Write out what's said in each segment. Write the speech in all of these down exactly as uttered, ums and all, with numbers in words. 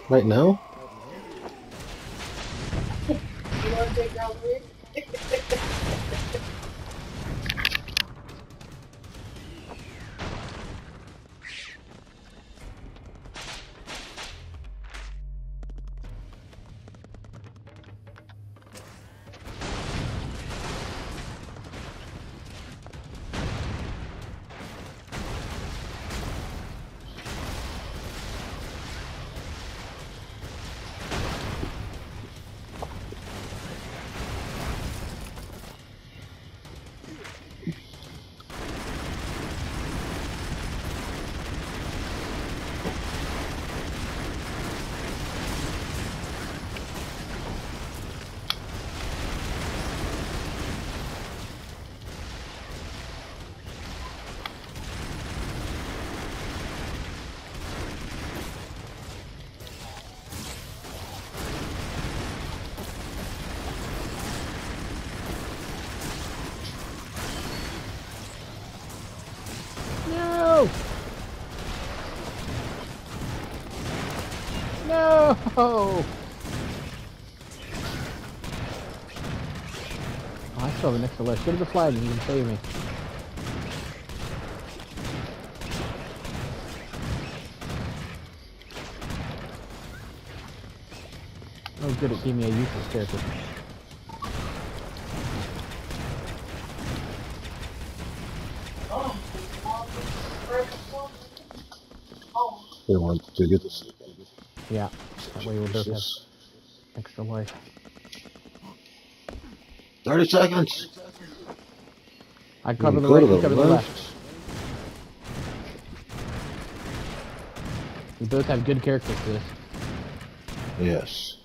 Right now? You want to take down the rig? No! No! Oh, I still have an extra life. Go to the flag and you can save me. Oh good, it gave me a useless character. They want to get this. Yeah, that way we'll both have extra life. thirty seconds! I cover the go right, to you the cover the left. left. We both have good characters for this. Yes.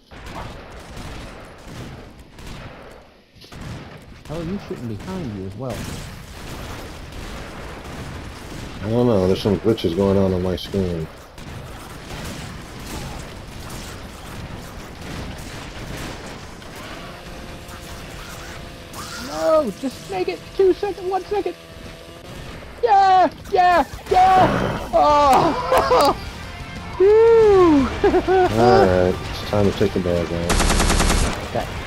Oh, you shooting behind you as well. I don't know, there's some glitches going on on my screen. No, just make it two seconds, one second. Yeah, yeah, yeah. Oh, woo. Alright, it's time to take the bag out. Okay.